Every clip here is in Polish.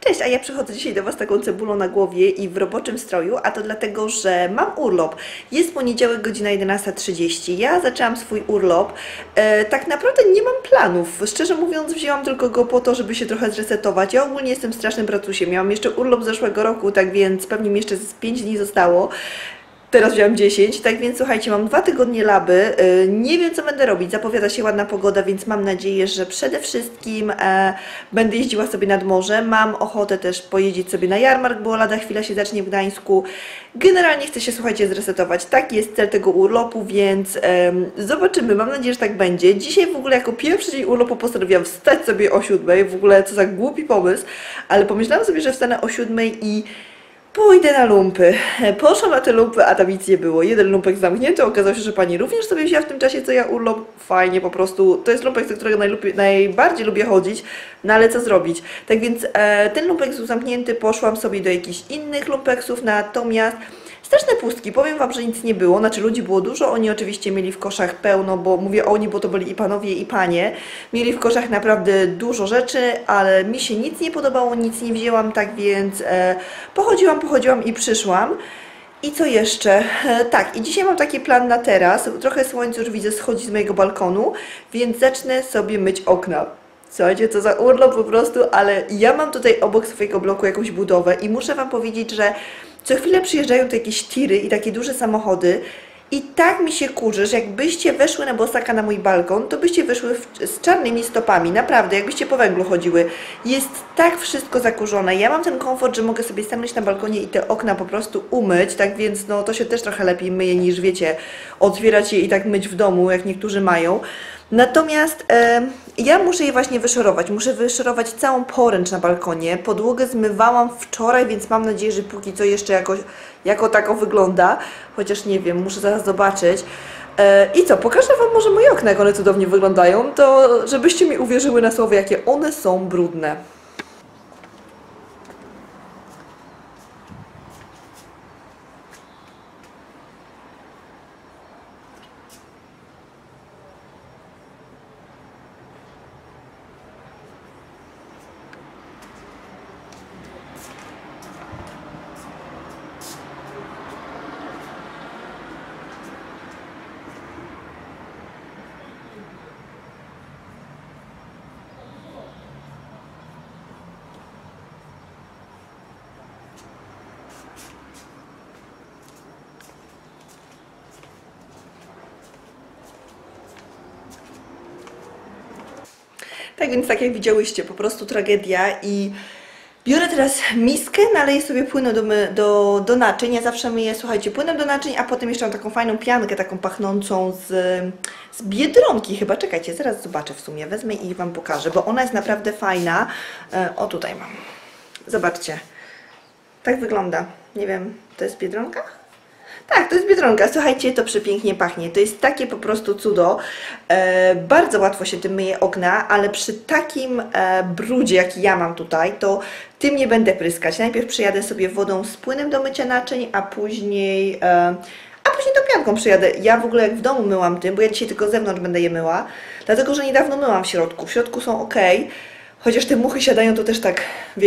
Cześć, a ja przychodzę dzisiaj do Was taką cebulą na głowie i w roboczym stroju, a to dlatego, że mam urlop. Jest poniedziałek, godzina 11:30. Ja zaczęłam swój urlop. Tak naprawdę nie mam planów. Szczerze mówiąc, wzięłam tylko go po to, żeby się trochę zresetować. Ja ogólnie jestem strasznym pracusiem. Miałam jeszcze urlop z zeszłego roku, tak więc pewnie mi jeszcze z 5 dni zostało. Teraz wziąłem 10, tak więc słuchajcie, mam 2 tygodnie laby, nie wiem co będę robić, zapowiada się ładna pogoda, więc mam nadzieję, że przede wszystkim będę jeździła sobie nad morze, mam ochotę też pojeździć sobie na jarmark, bo lada chwila się zacznie w Gdańsku. Generalnie chcę się, słuchajcie, zresetować, taki jest cel tego urlopu, więc zobaczymy, mam nadzieję, że tak będzie. Dzisiaj w ogóle jako pierwszy dzień urlopu postanowiłam wstać sobie o 7, w ogóle co za głupi pomysł, ale pomyślałam sobie, że wstanę o 7 i pójdę na lumpy. Poszłam na te lumpy, a tam nic nie było. Jeden lumpek zamknięty, okazało się, że pani również sobie wzięła w tym czasie, co ja urlop. Fajnie, po prostu. To jest lumpek, do którego najbardziej lubię chodzić, no ale co zrobić. Tak więc ten lumpek był zamknięty, poszłam sobie do jakichś innych lumpeksów, natomiast straszne pustki, powiem Wam, że nic nie było, znaczy ludzi było dużo, oni oczywiście mieli w koszach pełno, bo mówię oni, bo to byli i panowie, i panie. Mieli w koszach naprawdę dużo rzeczy, ale mi się nic nie podobało, nic nie wzięłam, tak więc pochodziłam i przyszłam. I co jeszcze? Tak, i dzisiaj mam taki plan na teraz, trochę słońce już widzę schodzi z mojego balkonu, więc zacznę sobie myć okna. Słuchajcie, co za urlop po prostu, ale ja mam tutaj obok swojego bloku jakąś budowę i muszę Wam powiedzieć, że co chwilę przyjeżdżają tu jakieś tiry i takie duże samochody i tak mi się kurzy, że jakbyście weszły na bosaka na mój balkon, to byście wyszły z czarnymi stopami, naprawdę, jakbyście po węglu chodziły. Jest tak wszystko zakurzone. Ja mam ten komfort, że mogę sobie stanąć na balkonie i te okna po prostu umyć, tak więc no to się też trochę lepiej myje niż, wiecie, otwierać je i tak myć w domu, jak niektórzy mają. Natomiast ja muszę je właśnie wyszorować. Muszę wyszorować całą poręcz na balkonie. Podłogę zmywałam wczoraj, więc mam nadzieję, że póki co jeszcze jakoś jako tako wygląda. Chociaż nie wiem, muszę zaraz zobaczyć. I co, pokażę Wam może moje okna, jak one cudownie wyglądają, to żebyście mi uwierzyły na słowo, jakie one są brudne. Tak więc tak jak widziałyście, po prostu tragedia i biorę teraz miskę, naleję sobie płynu do naczyń. Ja zawsze myję, słuchajcie, płynem do naczyń, a potem jeszcze mam taką fajną piankę, taką pachnącą z Biedronki chyba. Czekajcie, zaraz zobaczę w sumie, wezmę i Wam pokażę, bo ona jest naprawdę fajna. O, tutaj mam. Zobaczcie. Tak wygląda. Nie wiem, to jest Biedronka? Tak, to jest Biedronka. Słuchajcie, to przepięknie pachnie. To jest takie po prostu cudo. Bardzo łatwo się tym myje okna, ale przy takim brudzie, jaki ja mam tutaj, to tym nie będę pryskać. Najpierw przyjadę sobie wodą z płynem do mycia naczyń, a później tą pianką przyjadę. Ja w ogóle jak w domu myłam tym, bo ja dzisiaj tylko z zewnątrz będę je myła, dlatego że niedawno myłam w środku. W środku są ok, chociaż te muchy siadają to też tak,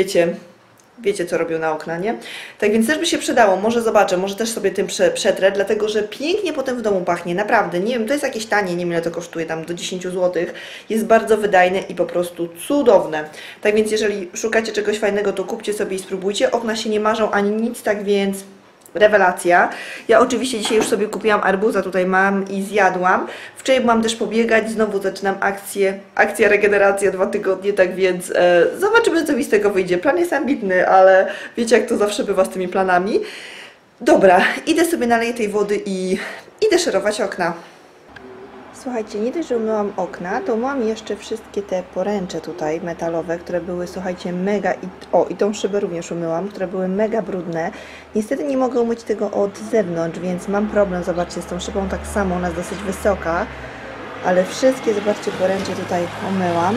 wiecie co robią na okna, nie? Tak więc też by się przydało, może zobaczę, może też sobie tym przetrę, dlatego że pięknie potem w domu pachnie, naprawdę, nie wiem, to jest jakieś tanie, nie wiem ile to kosztuje, tam do 10 zł, jest bardzo wydajne i po prostu cudowne. Tak więc jeżeli szukacie czegoś fajnego, to kupcie sobie i spróbujcie, okna się nie marzą ani nic, tak więc rewelacja. Ja oczywiście dzisiaj już sobie kupiłam arbuza, tutaj mam i zjadłam. Wczoraj byłam też pobiegać, znowu zaczynam akcja regeneracja 2 tygodnie, tak więc zobaczymy co mi z tego wyjdzie. Plan jest ambitny, ale wiecie jak to zawsze bywa z tymi planami. Dobra, idę sobie naleję tej wody i idę szerować okna. Słuchajcie, nie dość, że umyłam okna, to umyłam jeszcze wszystkie te poręcze tutaj metalowe, które były, słuchajcie, mega i tą szybę również umyłam, które były mega brudne. Niestety nie mogę umyć tego od zewnątrz, więc mam problem, zobaczcie, z tą szybą tak samo, ona jest dosyć wysoka, ale wszystkie, zobaczcie, poręcze tutaj umyłam.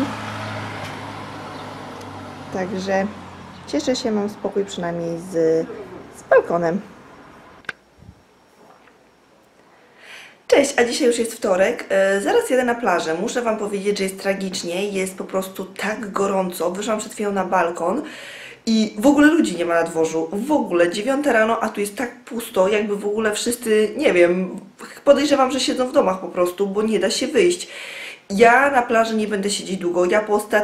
Także cieszę się, mam spokój przynajmniej z balkonem. Cześć, a dzisiaj już jest wtorek, zaraz jadę na plażę. Muszę Wam powiedzieć, że jest tragicznie, jest po prostu tak gorąco. Wyszłam przed chwilą na balkon I w ogóle ludzi nie ma na dworzu, w ogóle 9 rano, a tu jest tak pusto, jakby w ogóle wszyscy, nie wiem, podejrzewam, że siedzą w domach po prostu, bo nie da się wyjść. Ja na plaży nie będę siedzieć długo, ja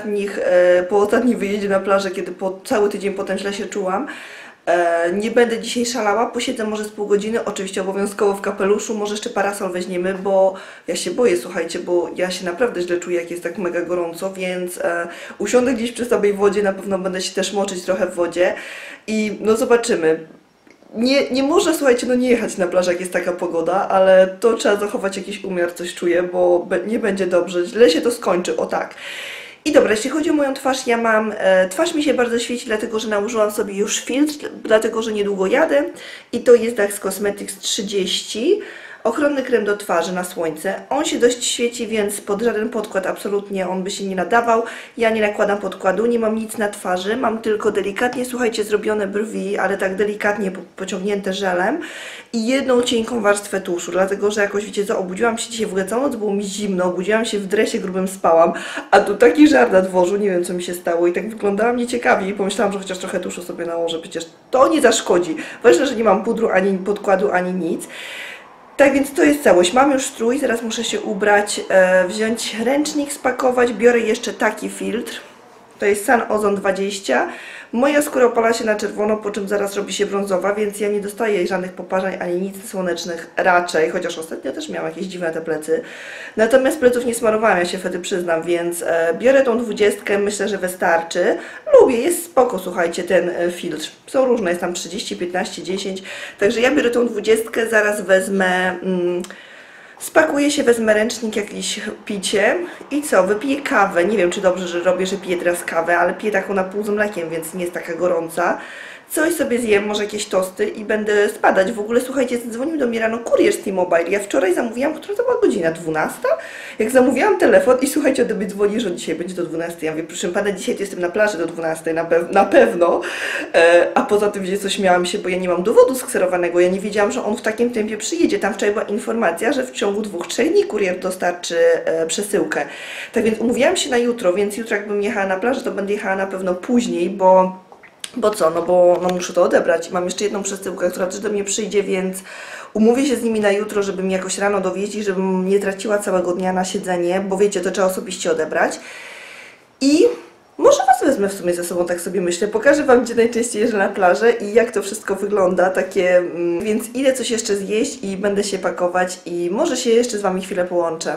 po ostatnim wyjeździe na plażę, kiedy cały tydzień potem źle się czułam, nie będę dzisiaj szalała, posiedzę może z pół godziny, oczywiście obowiązkowo w kapeluszu, może jeszcze parasol weźmiemy, bo ja się boję, słuchajcie, bo ja się naprawdę źle czuję, jak jest tak mega gorąco, więc usiądę gdzieś przy samej wodzie, na pewno będę się też moczyć trochę w wodzie i no zobaczymy. Nie można, słuchajcie, no nie jechać na plażę, jak jest taka pogoda, ale to trzeba zachować jakiś umiar, coś czuję, bo nie będzie dobrze, źle się to skończy, o tak. I dobra, jeśli chodzi o moją twarz, ja mam, twarz mi się bardzo świeci, dlatego że nałożyłam sobie już filtr, dlatego że niedługo jadę i to jest Dax Cosmetics 30. Ochronny krem do twarzy na słońce. On się dość świeci, więc pod żaden podkład absolutnie on by się nie nadawał. Ja nie nakładam podkładu, nie mam nic na twarzy, mam tylko delikatnie, słuchajcie, zrobione brwi, ale tak delikatnie pociągnięte żelem i jedną cienką warstwę tuszu, dlatego że jakoś, wiecie, obudziłam się dzisiaj, w ogóle całą noc było mi zimno, obudziłam się w dresie grubym, spałam, a tu taki żar na dworzu, nie wiem co mi się stało i tak wyglądałam nieciekawie i pomyślałam, że chociaż trochę tuszu sobie nałożę, przecież to nie zaszkodzi. Ważne, że nie mam pudru, ani podkładu, ani nic. Tak więc to jest całość. Mam już strój, zaraz muszę się ubrać, wziąć ręcznik, spakować. Biorę jeszcze taki filtr. To jest Sun Ozone 20. Moja skóra opala się na czerwono, po czym zaraz robi się brązowa, więc ja nie dostaję żadnych poparzeń ani nic słonecznych raczej, chociaż ostatnio też miałam jakieś dziwne te plecy. Natomiast pleców nie smarowałam, ja się wtedy przyznam, więc biorę tą 20, myślę, że wystarczy. Lubię, jest spoko, słuchajcie, ten filtr. Są różne, jest tam 30, 15, 10, także ja biorę tą 20, zaraz wezmę... Spakuję się, wezmę ręcznik, jakieś picie i co, wypiję kawę. Nie wiem, czy dobrze, że robię, że piję teraz kawę, ale piję taką na pół z mlekiem, więc nie jest taka gorąca. Coś sobie zjem, może jakieś tosty i będę spadać. W ogóle, słuchajcie, dzwonił do mnie rano kurier z T-Mobile. Ja wczoraj zamówiłam, która to była godzina? 12? Jak zamówiłam telefon i słuchajcie, ode mnie dzwoni, że dzisiaj będzie do 12. Ja mówię, proszę pana, dzisiaj to jestem na plaży do 12, na pewno. A poza tym, gdzie coś miałam się, bo ja nie mam dowodu skserowanego. Ja nie wiedziałam, że on w takim tempie przyjedzie. Tam wczoraj była informacja, że w ciągu 2-3 dni kurier dostarczy przesyłkę. Tak więc umówiłam się na jutro, więc jutro jakbym jechała na plażę, to będę jechała na pewno później, bo co? No bo no muszę to odebrać. Mam jeszcze jedną przesyłkę, która też do mnie przyjdzie, więc umówię się z nimi na jutro, żeby mi jakoś rano dowieźć i żebym nie traciła całego dnia na siedzenie, bo wiecie, to trzeba osobiście odebrać. I może Was wezmę w sumie ze sobą, tak sobie myślę. Pokażę Wam, gdzie najczęściej jeżdżę na plażę i jak to wszystko wygląda, takie... Więc idę coś jeszcze zjeść i będę się pakować i może się jeszcze z Wami chwilę połączę.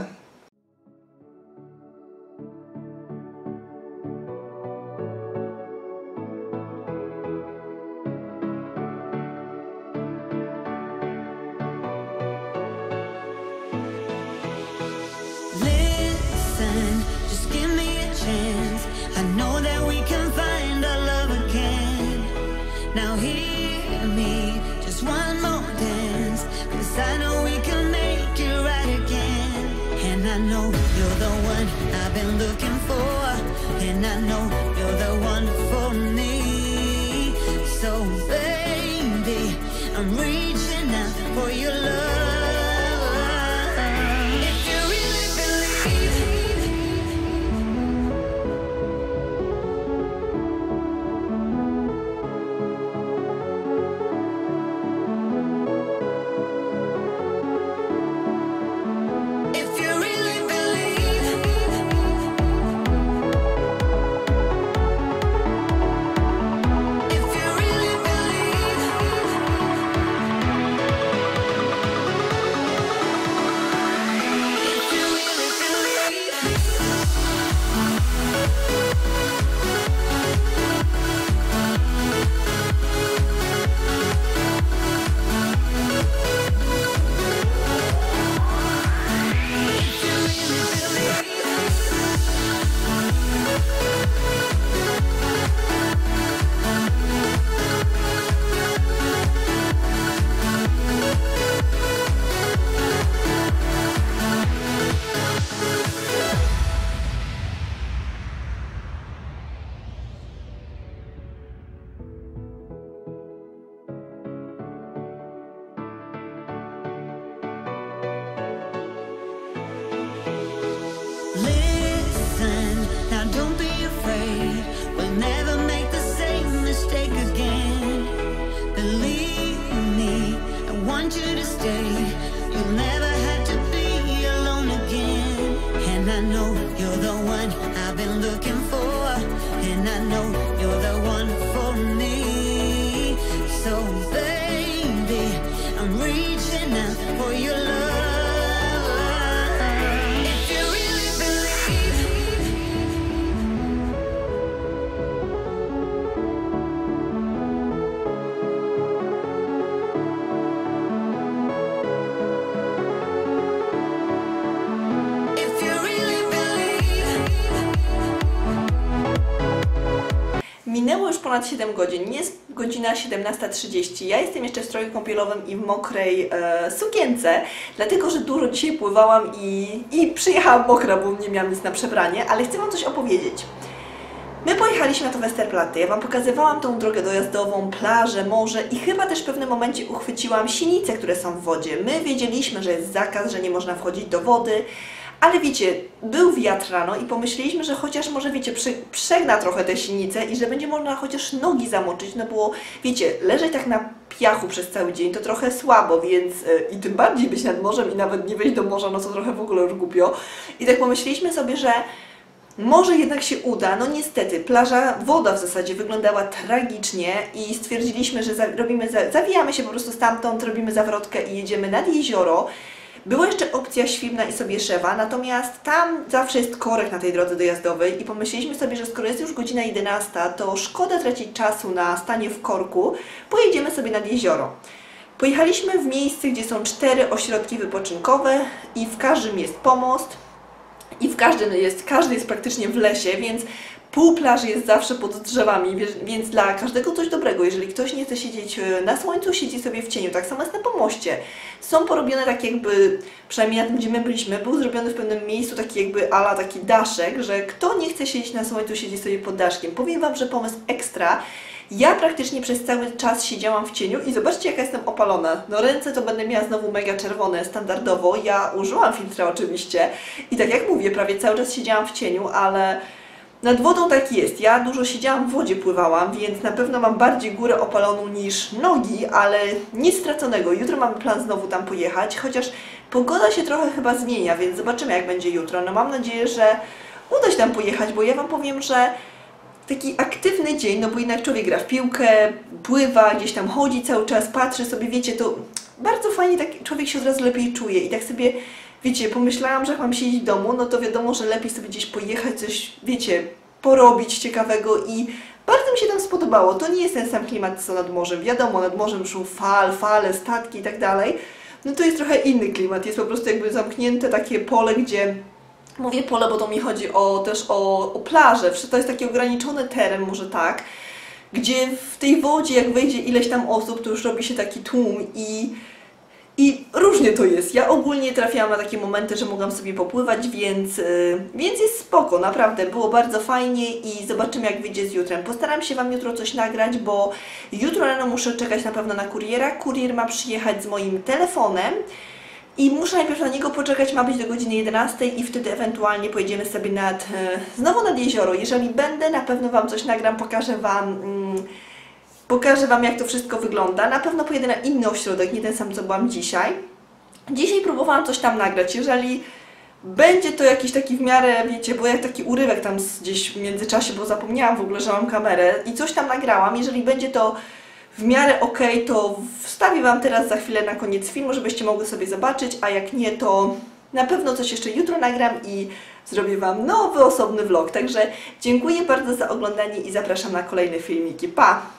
Now hear me, just one more dance, 'cause I know we can make it right again. And I know you're the one I've been looking for, and I know you're the one for me. So baby, I'm reaching out for your love. If you really believe, if you really believe, minęło już ponad 7 godzin, jest godzina 17:30. Ja jestem jeszcze w stroju kąpielowym i w mokrej sukience, dlatego że dużo dzisiaj pływałam i przyjechałam mokra, bo nie miałam nic na przebranie, ale chcę Wam coś opowiedzieć. My pojechaliśmy na to Westerplatte, ja Wam pokazywałam tą drogę dojazdową, plażę, morze i chyba też w pewnym momencie uchwyciłam sinice, które są w wodzie. My wiedzieliśmy, że jest zakaz, że nie można wchodzić do wody, ale wiecie, był wiatr rano i pomyśleliśmy, że chociaż może, wiecie, przegna trochę te sinice i że będzie można chociaż nogi zamoczyć, no bo, wiecie, leżeć tak na piachu przez cały dzień to trochę słabo, więc i tym bardziej być nad morzem i nawet nie wejść do morza, no to trochę w ogóle już głupio. I tak pomyśleliśmy sobie, że może jednak się uda. No niestety, woda w zasadzie wyglądała tragicznie i stwierdziliśmy, że zawijamy się po prostu stamtąd, robimy zawrotkę i jedziemy nad jezioro. Była jeszcze opcja Świrna i Sobieszewa, natomiast tam zawsze jest korek na tej drodze dojazdowej i pomyśleliśmy sobie, że skoro jest już godzina 11, to szkoda tracić czasu na stanie w korku, pojedziemy sobie nad jezioro. Pojechaliśmy w miejsce, gdzie są 4 ośrodki wypoczynkowe i w każdym jest pomost i każdy jest praktycznie w lesie, więc pół plaży jest zawsze pod drzewami, więc dla każdego coś dobrego. Jeżeli ktoś nie chce siedzieć na słońcu, siedzi sobie w cieniu. Tak samo jest na pomoście. Są porobione tak jakby, przynajmniej na tym, gdzie my byliśmy, był zrobiony w pewnym miejscu taki jakby taki daszek, że kto nie chce siedzieć na słońcu, siedzi sobie pod daszkiem. Powiem Wam, że pomysł ekstra. Ja praktycznie przez cały czas siedziałam w cieniu i zobaczcie, jaka jestem opalona. No ręce to będę miała znowu mega czerwone, standardowo. Ja użyłam filtra oczywiście i tak jak mówię, prawie cały czas siedziałam w cieniu, ale nad wodą tak jest. Ja dużo siedziałam w wodzie, pływałam, więc na pewno mam bardziej górę opaloną niż nogi, ale nic straconego. Jutro mamy plan znowu tam pojechać, chociaż pogoda się trochę chyba zmienia, więc zobaczymy, jak będzie jutro. No mam nadzieję, że uda się tam pojechać, bo ja Wam powiem, że taki aktywny dzień, no bo jednak człowiek gra w piłkę, pływa, gdzieś tam chodzi cały czas, patrzy sobie, wiecie, to bardzo fajnie tak człowiek się od razu lepiej czuje i tak sobie, wiecie, pomyślałam, że jak mam siedzieć w domu, no to wiadomo, że lepiej sobie gdzieś pojechać, coś, wiecie, porobić ciekawego i bardzo mi się tam spodobało. To nie jest ten sam klimat co nad morzem, wiadomo, nad morzem szum fale, statki i tak dalej, no to jest trochę inny klimat, jest po prostu jakby zamknięte takie pole, gdzie mówię pole, bo to mi chodzi też o plażę. To jest taki ograniczony teren, może tak, gdzie w tej wodzie, jak wejdzie ileś tam osób, to już robi się taki tłum i różnie to jest. Ja ogólnie trafiałam na takie momenty, że mogłam sobie popływać, więc jest spoko, naprawdę. Było bardzo fajnie i zobaczymy, jak wyjdzie z jutrem. Postaram się Wam jutro coś nagrać, bo jutro rano muszę czekać na pewno na kuriera. Kurier ma przyjechać z moim telefonem. I muszę najpierw na niego poczekać, ma być do godziny 11 i wtedy ewentualnie pojedziemy sobie znowu nad jezioro. Jeżeli będę, na pewno Wam coś nagram, pokażę Wam, jak to wszystko wygląda. Na pewno pojedę na inny ośrodek, nie ten sam, co byłam dzisiaj. Dzisiaj próbowałam coś tam nagrać. Jeżeli będzie to jakiś taki w miarę, wiecie, bo ja taki urywek tam gdzieś w międzyczasie, bo zapomniałam w ogóle, że mam kamerę i coś tam nagrałam. Jeżeli będzie to w miarę ok, to wstawię Wam teraz za chwilę na koniec filmu, żebyście mogli sobie zobaczyć, a jak nie, to na pewno coś jeszcze jutro nagram i zrobię Wam nowy, osobny vlog. Także dziękuję bardzo za oglądanie i zapraszam na kolejne filmiki. Pa!